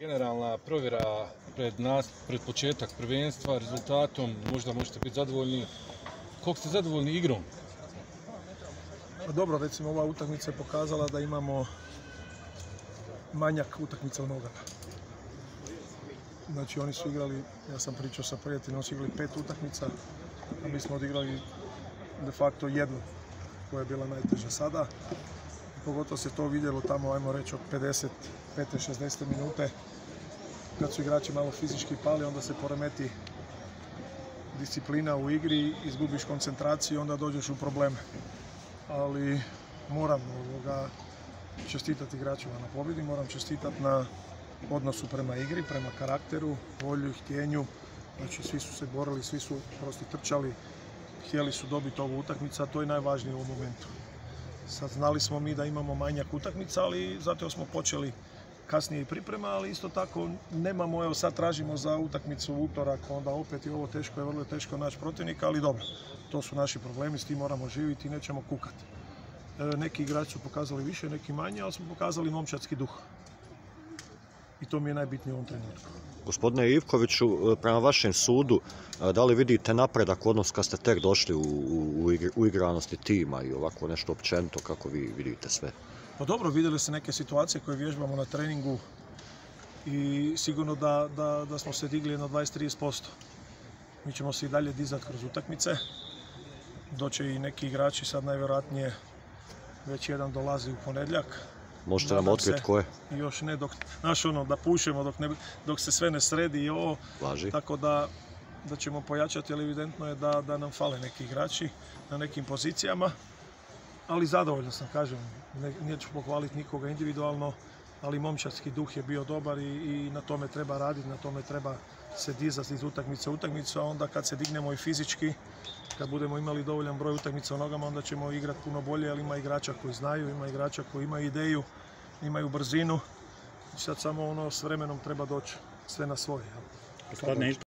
Generalna provjera pred početak prvenstva, rezultatom, možda možete biti zadovoljni. Koliko ste zadovoljni igrom? Dobro, recimo ova utakmica je pokazala da imamo manjak utakmica u nogama. Znači oni su igrali, ja sam pričao sa prijateljima, oni su igrali 5 utakmica, a mi smo odigrali de facto jednu koja je bila najteža sada. Pogotovo se to vidjelo tamo, ajmo reći, od 55. 60. minute, kad su igrači malo fizički pali, onda se poremeti disciplina u igri, izgubiš koncentraciju i onda dođeš u probleme. Ali moram čestitati igračima na pobjedi, moram čestitati na odnosu prema igri, prema karakteru, volju, htjenju. Znači svi su se borili, svi su prosto trčali, htjeli su dobiti ovu utakmicu, a to je najvažnije u ovom momentu. Sad znali smo mi da imamo manjak utakmica, ali zato smo počeli kasnije i priprema, ali isto tako nemamo, evo sad tražimo za utakmicu u utorak, onda opet i ovo teško je, vrlo teško naći protivnika, ali dobro, to su naši problemi, s tim moramo živjeti i nećemo kukati. Neki igrači su pokazali više, neki manje, ali smo pokazali momčadski duh. I to mi je najbitnije u ovom trenutku. Gospodine Ivkoviću, prema vašem sudu, da li vidite napredak odnos kad ste tek došli u igranosti tima i ovako nešto općenito, kako vi vidite sve? Pa dobro, vidjeli se neke situacije koje vježbamo na treningu i sigurno da smo se digli na 20-30%. Mi ćemo se i dalje dizati kroz utakmice. Doće i neki igrači, sad najvjerojatnije već jedan dolazi u ponedjeljak. Možete nam otkriti ko je? Još ne, da pušemo dok se sve ne sredi i ovo. Važi. Tako da ćemo pojačati, ali evidentno je da nam fale neki igrači na nekim pozicijama. Ali zadovoljno sam, kažem, neću pohvaliti nikoga individualno, ali momčadski duh je bio dobar i na tome treba raditi, na tome treba se dizati iz utakmice u utakmicu, a onda kad se dignemo i fizički, kad budemo imali dovoljan broj utakmica u nogama, onda ćemo igrati puno bolje, ali ima igrača koji znaju, ima igrača koji imaju ideju, imaju brzinu. Sad samo s vremenom treba doći sve na svoje.